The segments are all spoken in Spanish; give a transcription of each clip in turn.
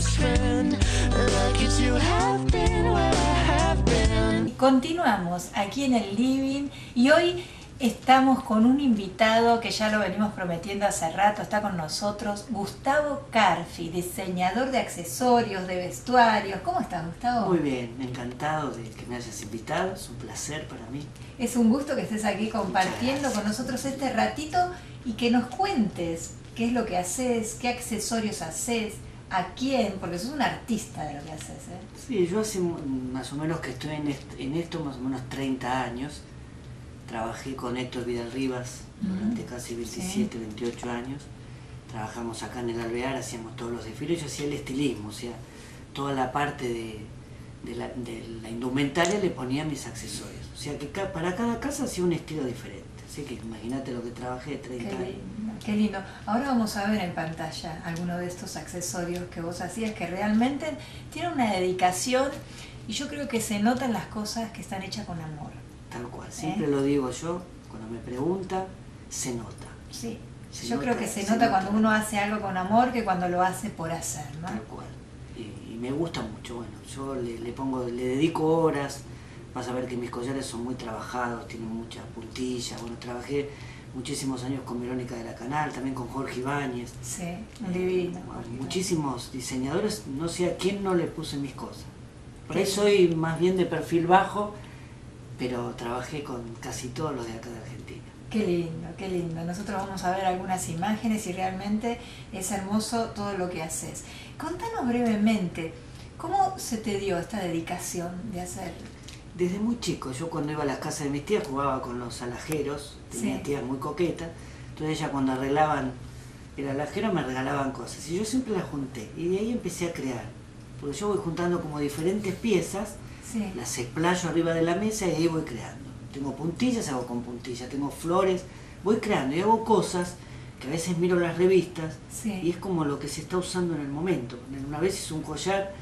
Continuamos aquí en el living y hoy estamos con un invitado que ya lo venimos prometiendo hace rato, está con nosotros, Gustavo Carfi, diseñador de accesorios, de vestuarios. ¿Cómo estás, Gustavo? Muy bien, encantado de que me hayas invitado, es un placer para mí. Es un gusto que estés aquí compartiendo con nosotros este ratito y que nos cuentes qué es lo que haces, qué accesorios haces, a quién, porque sos un artista de lo que haces, ¿eh? Sí, yo hace más o menos que estoy en esto más o menos 30 años. Trabajé con Héctor Vidal Rivas durante casi 27, 28 años. Trabajamos acá en el Alvear, hacíamos todos los desfiles, yo hacía el estilismo, o sea, toda la parte de la indumentaria le ponía mis accesorios. O sea que para cada casa hacía un estilo diferente. Así que imagínate lo que trabajé 30 años. Qué lindo. Ahora vamos a ver en pantalla algunos de estos accesorios que vos hacías que realmente tienen una dedicación y yo creo que se notan las cosas que están hechas con amor. Tal cual, siempre lo digo yo, cuando me pregunta, se nota. Sí, yo creo que se nota cuando uno hace algo con amor que cuando lo hace por hacer, ¿no? Tal cual. Y me gusta mucho, bueno, yo le dedico horas, vas a ver que mis collares son muy trabajados, tienen muchas puntillas, bueno, trabajé muchísimos años con Verónica de la Canal, también con Jorge Ibáñez. Sí, divino. Muchísimos diseñadores, no sé a quién no le puse mis cosas. Por ahí soy más bien de perfil bajo, pero trabajé con casi todos los de acá de Argentina. Qué lindo, qué lindo. Nosotros vamos a ver algunas imágenes y realmente es hermoso todo lo que haces. Contanos brevemente, ¿cómo se te dio esta dedicación de hacer? Desde muy chico, yo cuando iba a las casas de mis tías jugaba con los alajeros, tenía tías muy coquetas, entonces ellas cuando arreglaban el alajero me regalaban cosas y yo siempre las junté y de ahí empecé a crear, porque yo voy juntando como diferentes piezas, las explayo arriba de la mesa y ahí voy creando. Tengo puntillas, hago con puntillas, tengo flores, voy creando y hago cosas que a veces miro las revistas y es como lo que se está usando en el momento. Una vez hice un collar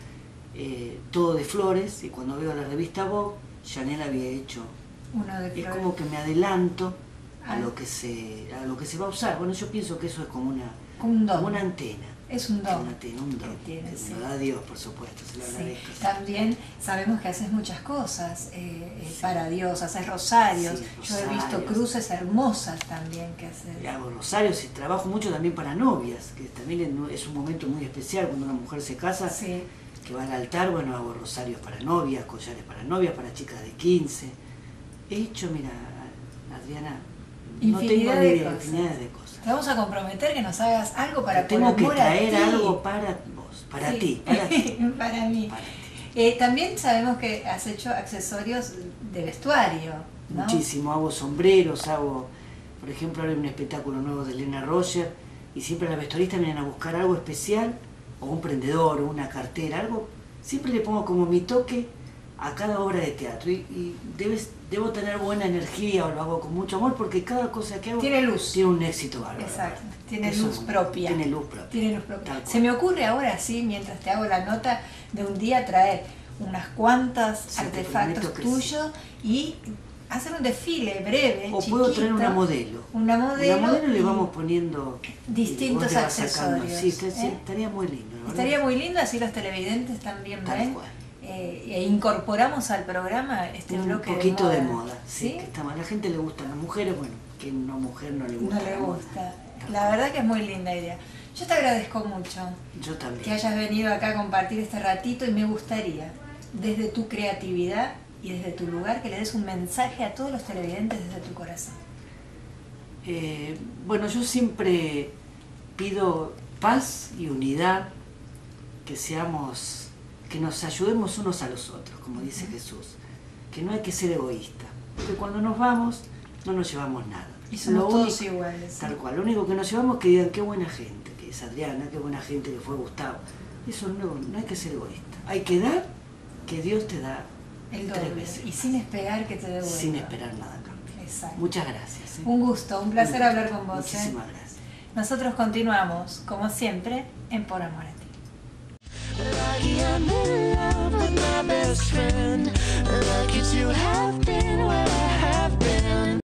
todo de flores y cuando veo la revista Vogue, Chanel había hecho uno de flores. Es como que me adelanto a lo que se va a usar. Bueno, yo pienso que eso es como una antena. Es un don. Una antena, un don. Que me lo da Dios, por supuesto, se lo agradezco. También sabemos que haces muchas cosas para Dios, haces rosarios. Yo he visto cruces hermosas también que haces. Hago rosarios y trabajo mucho también para novias, que también es un momento muy especial cuando una mujer se casa. Que va al altar, bueno, hago rosarios para novias, collares para novias, para chicas de 15. He hecho, mira, Adriana, infinidad de cosas. Te vamos a comprometer que nos hagas algo para tengo que traer algo para vos, para ti, para ti. Para mí. También sabemos que has hecho accesorios de vestuario, ¿no? Muchísimo, hago sombreros, por ejemplo, ahora hay un espectáculo nuevo de Elena Roger y siempre las vestuaristas vienen a buscar algo especial, o un prendedor, o una cartera, algo, siempre le pongo como mi toque a cada obra de teatro y debo tener buena energía o lo hago con mucho amor porque cada cosa que hago tiene luz, tiene un éxito bárbaro. Exacto, tiene luz propia. Tiene luz propia. Se me ocurre ahora sí, mientras te hago la nota, de un día traer unas cuantas artefactos tuyos y hacer un desfile breve, o chiquito. Puedo traer una modelo. Una modelo le vamos poniendo distintos accesorios. Sí, estaría muy lindo. Estaría muy lindo, así los televidentes también ven. E incorporamos al programa este bloque un poquito de moda. Sí, que está mal. A la gente le gustan las mujeres, bueno, que una mujer no le gusta. No le gusta. La verdad que es muy linda idea. Yo te agradezco mucho. Yo también. Que hayas venido acá a compartir este ratito y me gustaría, desde tu creatividad y desde tu lugar, que le des un mensaje a todos los televidentes desde tu corazón. Bueno, yo siempre pido paz y unidad, que nos ayudemos unos a los otros, como dice Jesús, que no hay que ser egoísta, porque cuando nos vamos no nos llevamos nada. Y somos todos iguales. Tal cual, lo único que nos llevamos es que digan qué buena gente que es Adriana, qué buena gente que fue Gustavo. Eso no hay que ser egoísta, hay que dar, que Dios te da el 3 veces. Y sin esperar que te devuelva. Sin esperar nada a cambio. Exacto. Muchas gracias. Un gusto, un placer hablar con vos. Muchísimas gracias. Nosotros continuamos, como siempre, en Por Amor a Ti. Lucky I'm in love with my best friend. Lucky to have been where I have been.